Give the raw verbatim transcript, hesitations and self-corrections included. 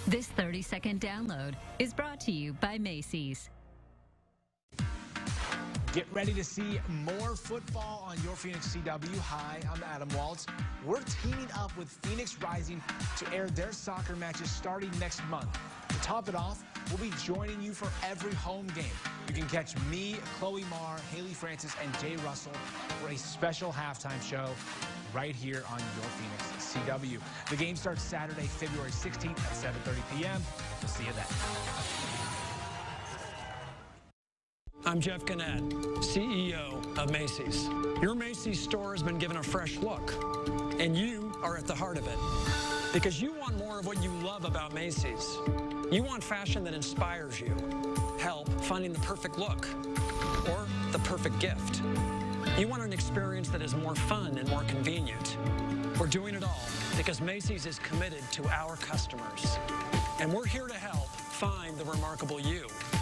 This thirty second download is brought to you by Macy's. Get ready to see more football on your Phoenix C W. Hi, I'm Adam Waltz. We're teaming up with Phoenix Rising to air their soccer matches starting next month. To top it off, we'll be joining you for every home game. You can catch me, Chloe Marr, Haley Francis, and Jay Russell for a special halftime show right here on your Phoenix C W. The game starts Saturday, February sixteenth at seven thirty p m We'll see you then. I'm Jeff Gannett, C E O of Macy's. Your Macy's store has been given a fresh look, and you are at the heart of it. Because you want more of what you love about Macy's. You want fashion that inspires you, help finding the perfect look, or the perfect gift. You want an experience that is more fun and more convenient. We're doing it all because Macy's is committed to our customers. And we're here to help find the remarkable you.